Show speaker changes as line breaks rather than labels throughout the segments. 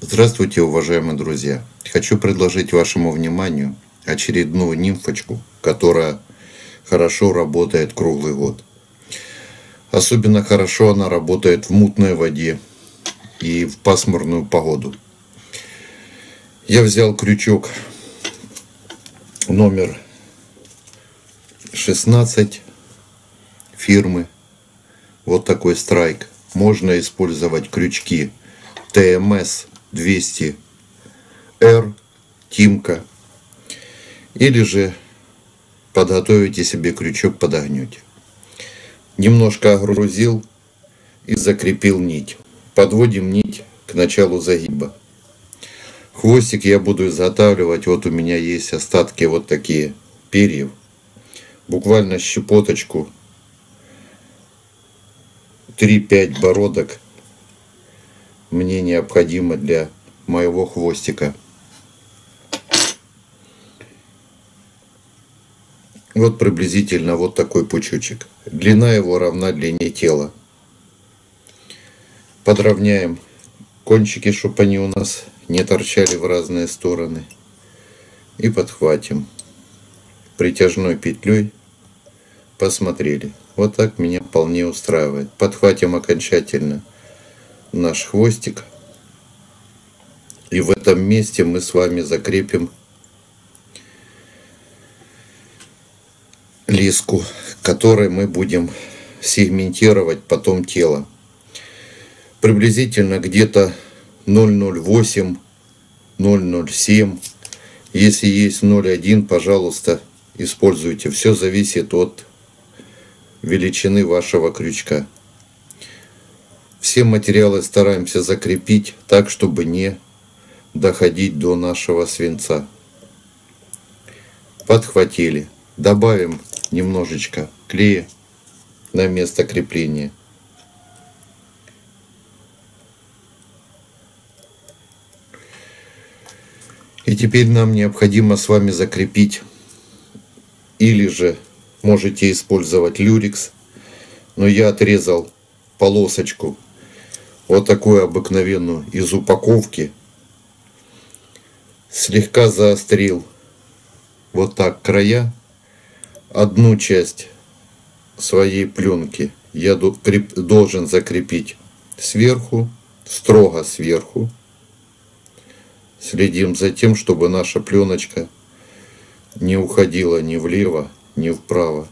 Здравствуйте, уважаемые друзья! Хочу предложить вашему вниманию очередную нимфочку, которая хорошо работает круглый год. Особенно хорошо она работает в мутной воде и в пасмурную погоду. Я взял крючок номер 16 фирмы. Вот такой страйк. Можно использовать крючки ТМС 200R, Тимка. Или же подготовите себе крючок, подогнете. Немножко огрузил и закрепил нить. Подводим нить к началу загиба. Хвостик я буду изготавливать. Вот у меня есть остатки вот такие перьев. Буквально щепоточку, 3-5 бородок мне необходимо для моего хвостика. Вот приблизительно вот такой пучочек. Длина его равна длине тела. Подровняем кончики, чтобы они у нас не торчали в разные стороны. И подхватим притяжной петлей. Посмотрели. Вот так меня вполне устраивает. Подхватим окончательно наш хвостик. И в этом месте мы с вами закрепим леску, которой мы будем сегментировать потом тело. Приблизительно где-то 0,08, 0,07. Если есть 0,1, пожалуйста, используйте. Все зависит от величины вашего крючка. Все материалы стараемся закрепить так, чтобы не доходить до нашего свинца. Подхватили. Добавим немножечко клея на место крепления. И теперь нам необходимо с вами закрепить, или же можете использовать люрекс, но я отрезал полосочку вот такую обыкновенную из упаковки, слегка заострил вот так края. Одну часть своей пленки я должен закрепить сверху, строго сверху. Следим за тем, чтобы наша пленочка не уходила ни влево, ни вправо.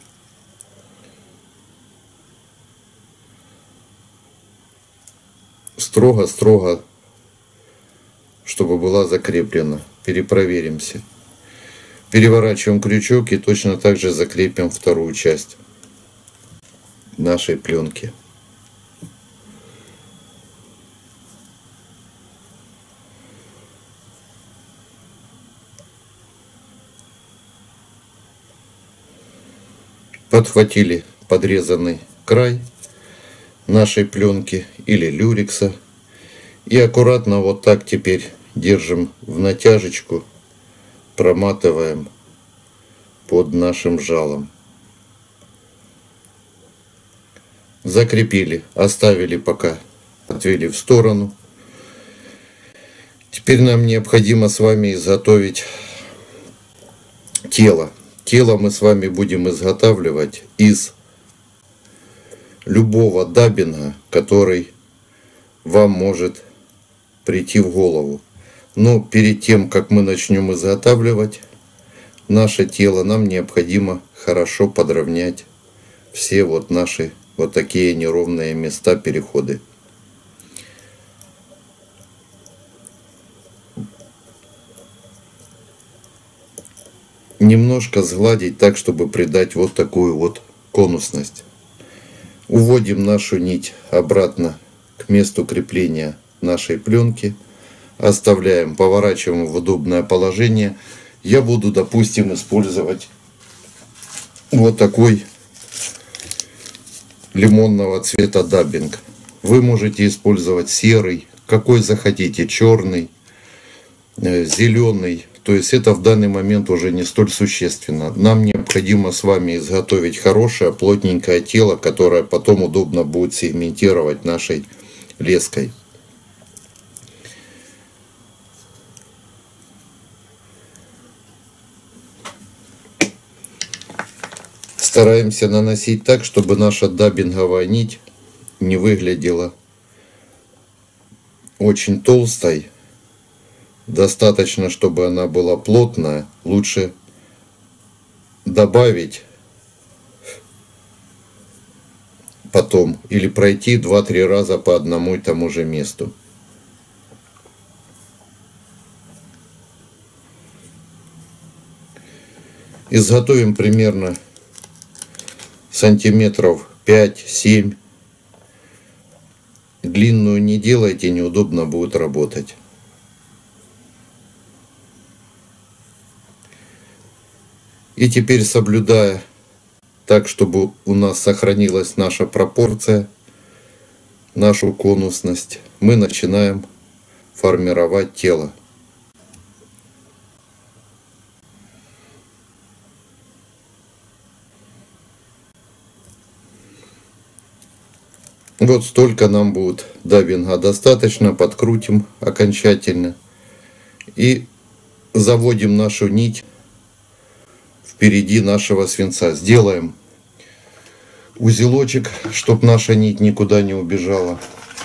Строго-строго, чтобы была закреплена. Перепроверимся. Переворачиваем крючок и точно так же закрепим вторую часть нашей пленки. Подхватили подрезанный край нашей пленки или люрекса и аккуратно вот так теперь держим в натяжечку, проматываем под нашим жалом. Закрепили, оставили пока, отвели в сторону. Теперь нам необходимо с вами изготовить тело. Тело мы с вами будем изготавливать из любого даббинга, который вам может прийти в голову. Но перед тем, как мы начнем изготавливать наше тело, нам необходимо хорошо подровнять все вот наши вот такие неровные места, переходы. Немножко сгладить так, чтобы придать вот такую вот конусность. Уводим нашу нить обратно к месту крепления нашей пленки. Оставляем, поворачиваем в удобное положение. Я буду, допустим, использовать вот такой лимонного цвета даббинг. Вы можете использовать серый, какой захотите, черный, зеленый. То есть это в данный момент уже не столь существенно. Нам необходимо с вами изготовить хорошее плотненькое тело, которое потом удобно будет сегментировать нашей леской. Стараемся наносить так, чтобы наша даббинговая нить не выглядела очень толстой. Достаточно, чтобы она была плотная. Лучше добавить потом или пройти 2-3 раза по одному и тому же месту. Изготовим примерно сантиметров 5-7. Длинную не делайте, неудобно будет работать. И теперь, соблюдая так, чтобы у нас сохранилась наша пропорция, нашу конусность, мы начинаем формировать тело. Вот столько нам будет даббинга достаточно, подкрутим окончательно и заводим нашу нить впереди нашего свинца. Сделаем узелочек, чтобы наша нить никуда не убежала.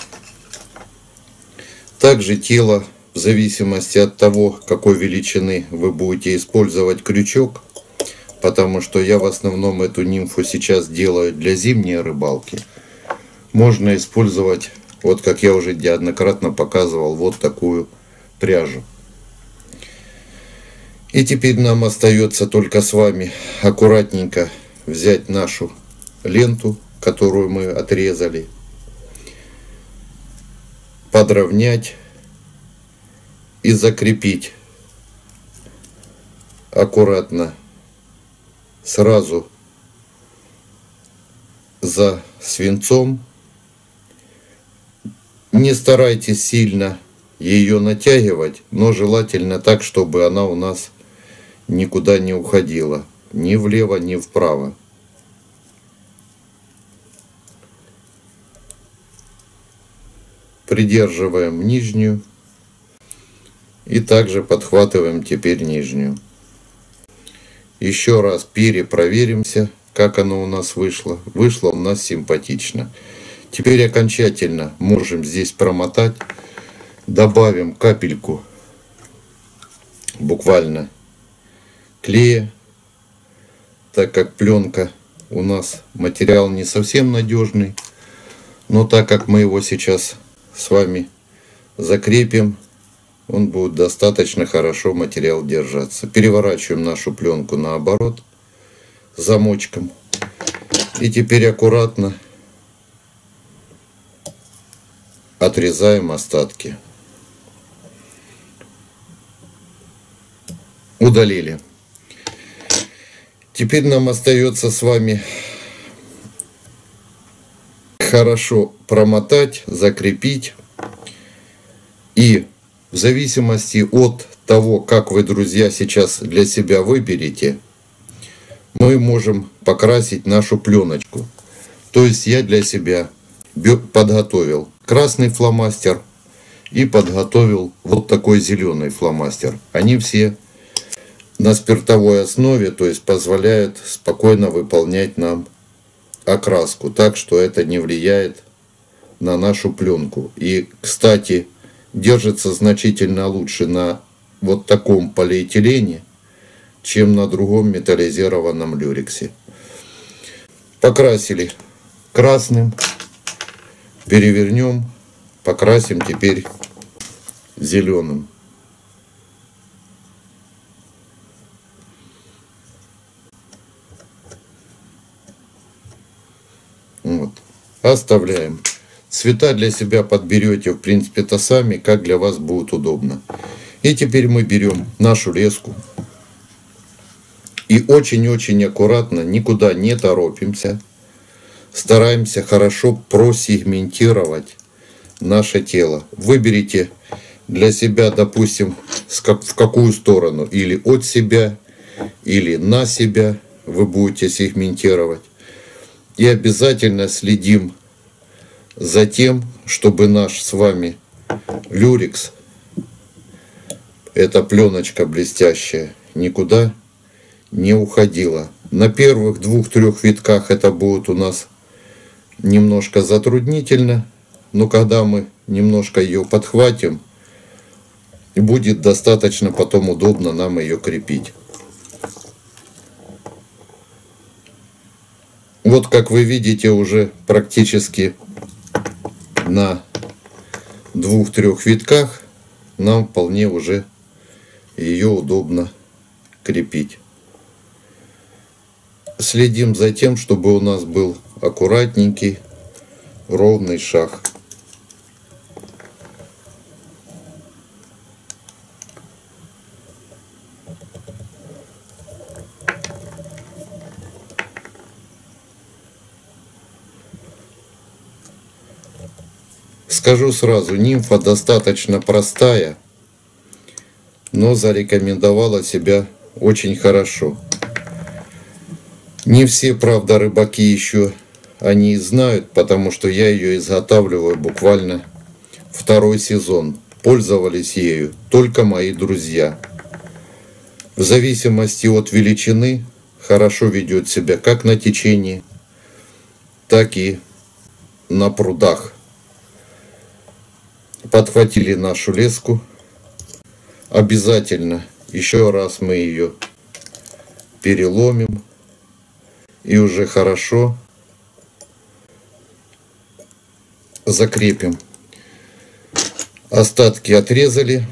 Также тело, в зависимости от того, какой величины вы будете использовать крючок, потому что я в основном эту нимфу сейчас делаю для зимней рыбалки. Можно использовать, вот как я уже неоднократно показывал, вот такую пряжу. И теперь нам остается только с вами аккуратненько взять нашу ленту, которую мы отрезали, подровнять и закрепить аккуратно сразу за свинцом. Не старайтесь сильно ее натягивать, но желательно так, чтобы она у нас никуда не уходила, ни влево, ни вправо. Придерживаем нижнюю и также подхватываем теперь нижнюю. Еще раз перепроверимся, как оно у нас вышло. Вышло у нас симпатично. Теперь окончательно можем здесь промотать. Добавим капельку буквально клея, так как пленка у нас материал не совсем надежный, но так как мы его сейчас с вами закрепим, он будет достаточно хорошо материал держаться. Переворачиваем нашу пленку наоборот замочком и теперь аккуратно отрезаем остатки. Удалили. Теперь нам остается с вами хорошо промотать, закрепить. И в зависимости от того, как вы, друзья, сейчас для себя выберете, мы можем покрасить нашу пленочку. То есть я для себя подготовил красный фломастер и подготовил вот такой зеленый фломастер. Они все на спиртовой основе, то есть позволяют спокойно выполнять нам окраску, так что это не влияет на нашу пленку. И, кстати, держится значительно лучше на вот таком полиэтилене, чем на другом металлизированном люрексе. Покрасили красным, перевернем, покрасим теперь зеленым. Вот. Оставляем. Цвета для себя подберете, в принципе-то сами, как для вас будет удобно. И теперь мы берем нашу леску и очень-очень аккуратно, никуда не торопимся, стараемся хорошо просегментировать наше тело. Выберите для себя, допустим, в какую сторону, или от себя, или на себя вы будете сегментировать. И обязательно следим за тем, чтобы наш с вами люрекс, эта пленочка блестящая, никуда не уходила. На первых 2-3 витках это будет у нас немножко затруднительно, но когда мы немножко ее подхватим, будет достаточно потом удобно нам ее крепить. Вот как вы видите, уже практически на 2-3 витках нам вполне уже ее удобно крепить. Следим за тем, чтобы у нас был аккуратненький, ровный шаг. Скажу сразу, нимфа достаточно простая, но зарекомендовала себя очень хорошо. Не все, правда, рыбаки еще они знают, потому что я ее изготавливаю буквально 2-й сезон. Пользовались ею только мои друзья. В зависимости от величины хорошо ведет себя как на течении, так и на прудах. Подхватили нашу леску. Обязательно еще раз мы ее переломим. И уже хорошо закрепим. Остатки отрезали.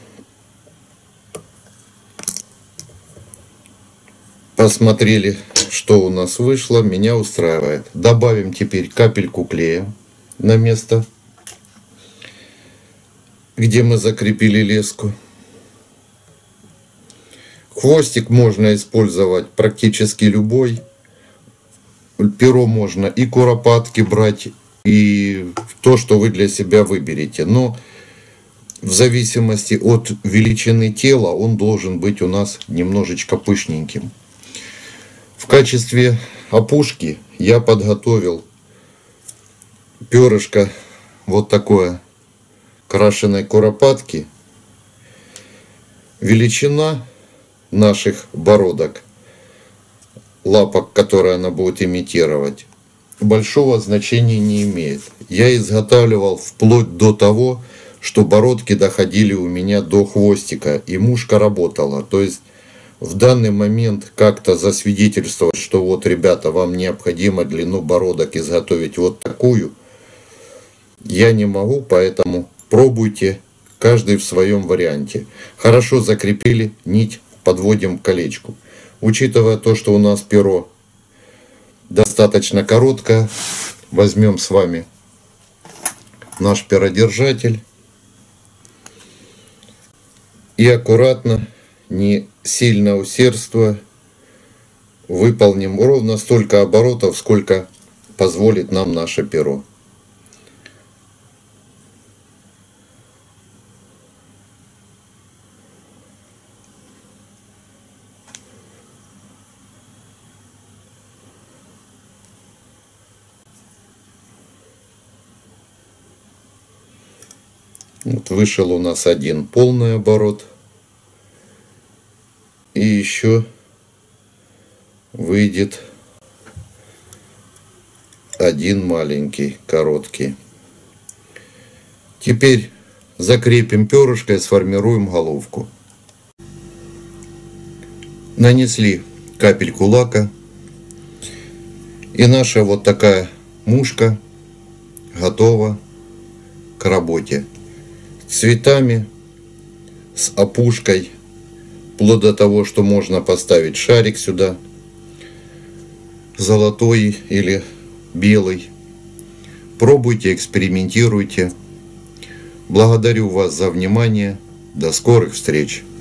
Посмотрели, что у нас вышло. Меня устраивает. Добавим теперь капельку клея на место, где мы закрепили леску. Хвостик можно использовать практически любой. Перо можно и куропатки брать, и то, что вы для себя выберете. Но в зависимости от величины тела он должен быть у нас немножечко пышненьким. В качестве опушки я подготовил перышко вот такое крашеной куропатки. Величина наших бородок, лапок, которые она будет имитировать, большого значения не имеет. Я изготавливал вплоть до того, что бородки доходили у меня до хвостика, и мушка работала. То есть в данный момент как-то засвидетельствовать, что вот, ребята, вам необходимо длину бородок изготовить вот такую, я не могу, поэтому пробуйте каждый в своем варианте. Хорошо закрепили, нить подводим к колечку. Учитывая то, что у нас перо достаточно короткое, возьмем с вами наш перодержатель и аккуратно, не сильно усердствуя, выполним ровно столько оборотов, сколько позволит нам наше перо. Вот вышел у нас один полный оборот. И еще выйдет один маленький, короткий. Теперь закрепим перышко и сформируем головку. Нанесли капельку лака. И наша вот такая мушка готова к работе. Цветами, с опушкой, вплоть до того, что можно поставить шарик сюда, золотой или белый. Пробуйте, экспериментируйте. Благодарю вас за внимание. До скорых встреч!